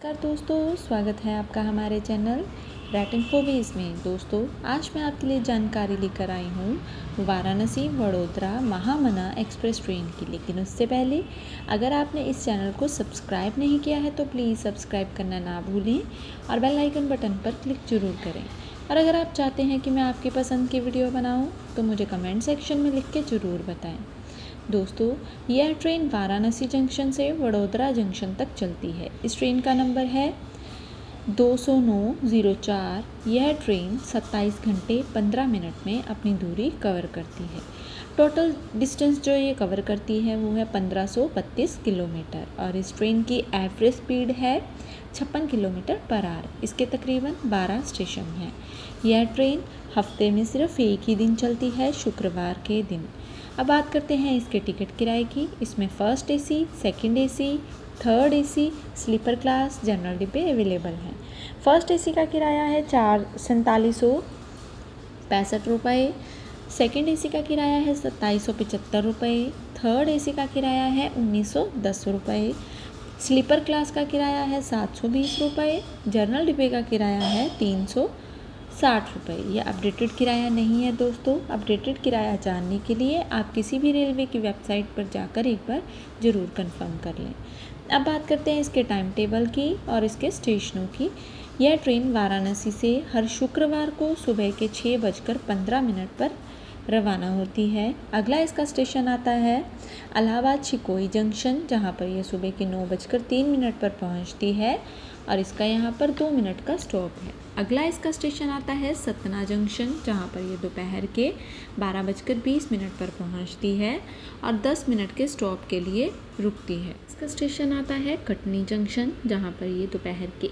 नमस्कार दोस्तों, स्वागत है आपका हमारे चैनल राइटिंग फॉर में। दोस्तों, आज मैं आपके लिए जानकारी लेकर आई हूँ वाराणसी वडोदरा महामना एक्सप्रेस ट्रेन की। लेकिन उससे पहले अगर आपने इस चैनल को सब्सक्राइब नहीं किया है तो प्लीज़ सब्सक्राइब करना ना भूलें और बेल आइकन बटन पर क्लिक ज़रूर करें। और अगर आप चाहते हैं कि मैं आपकी पसंद की वीडियो बनाऊँ तो मुझे कमेंट सेक्शन में लिख के ज़रूर बताएँ। दोस्तों, यह ट्रेन वाराणसी जंक्शन से वडोदरा जंक्शन तक चलती है। इस ट्रेन का नंबर है 20904। यह ट्रेन 27 घंटे 15 मिनट में अपनी दूरी कवर करती है। टोटल डिस्टेंस जो ये कवर करती है वो है 1532 किलोमीटर और इस ट्रेन की एवरेज स्पीड है 56 किलोमीटर पर आवर। इसके तकरीबन 12 स्टेशन हैं। यह ट्रेन हफ्ते में सिर्फ एक ही दिन चलती है, शुक्रवार के दिन। अब बात करते हैं इसके टिकट किराए की। इसमें first AC, second AC, third AC, sleeper class, general डिब्बे अवेलेबल हैं। फर्स्ट एसी का किराया है 4765 रुपये। सेकंड एसी का किराया है 2775 रुपये। थर्ड एसी का किराया है 1910 रुपये। स्लीपर क्लास का किराया है 720 रुपये। जनरल डिब्बे का किराया है 360 रुपये। ये अपडेटेड किराया नहीं है दोस्तों। अपडेटेड किराया जानने के लिए आप किसी भी रेलवे की वेबसाइट पर जाकर एक बार ज़रूर कंफर्म कर लें। अब बात करते हैं इसके टाइम टेबल की और इसके स्टेशनों की। यह ट्रेन वाराणसी से हर शुक्रवार को सुबह के 6:15 पर रवाना होती है। अगला इसका स्टेशन आता है इलाहाबाद छिकोई जंक्शन, जहाँ पर यह सुबह के 9:03 पर पहुँचती है और इसका यहाँ पर 2 मिनट का स्टॉप है। अगला इसका स्टेशन आता है सतना जंक्शन, जहाँ पर ये दोपहर के 12:20 पर पहुँचती है और 10 मिनट के स्टॉप के लिए रुकती है। इसका स्टेशन आता है कटनी जंक्शन, जहाँ पर ये दोपहर के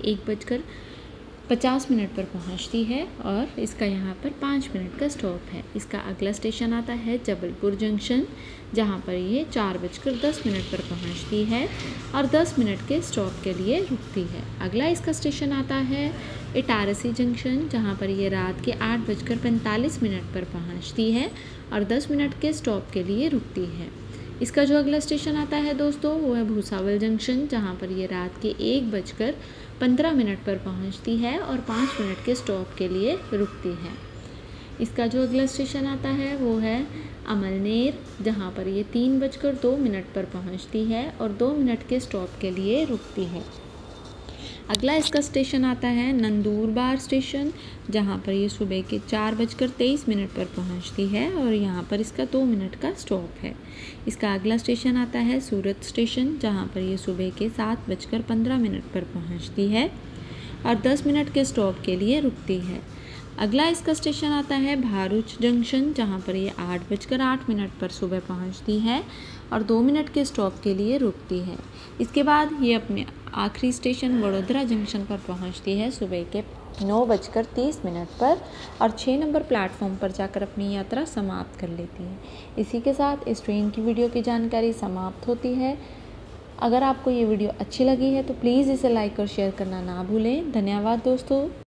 1:50 पर पहुँचती है और इसका यहाँ पर 5 मिनट का स्टॉप है। इसका अगला स्टेशन आता है जबलपुर जंक्शन, जहाँ पर ये 4:10 पर पहुँचती है और 10 मिनट के स्टॉप के लिए रुकती है। अगला इसका स्टेशन आता है इटारसी जंक्शन, जहाँ पर ये रात के 8:45 पर पहुँचती है और 10 मिनट के स्टॉप के लिए रुकती है। इसका जो अगला स्टेशन आता है दोस्तों वो है भूसावल जंक्शन, जहाँ पर ये रात के 1:15 पर पहुँचती है और 5 मिनट के स्टॉप के लिए रुकती है। इसका जो अगला स्टेशन आता है वो है अमलनेर, जहाँ पर ये 3:02 पर पहुँचती है और 2 मिनट के स्टॉप के लिए रुकती है। अगला इसका स्टेशन आता है नंदुरबार स्टेशन, जहाँ पर ये सुबह के 4:23 पर पहुँचती है और यहाँ पर इसका 2 मिनट का स्टॉप है। इसका अगला स्टेशन आता है सूरत स्टेशन, जहाँ पर ये सुबह के 7:15 पर पहुँचती है और 10 मिनट के स्टॉप के लिए रुकती है। अगला इसका स्टेशन आता है भारूच जंक्शन, जहाँ पर ये 8:08 पर सुबह पहुँचती है और 2 मिनट के स्टॉप के लिए रुकती है। इसके बाद ये अपने आखिरी स्टेशन वडोदरा जंक्शन पर पहुँचती है सुबह के 9:30 पर और 6 नंबर प्लेटफॉर्म पर जाकर अपनी यात्रा समाप्त कर लेती है। इसी के साथ इस ट्रेन की वीडियो की जानकारी समाप्त होती है। अगर आपको ये वीडियो अच्छी लगी है तो प्लीज़ इसे लाइक और शेयर करना ना भूलें। धन्यवाद दोस्तों।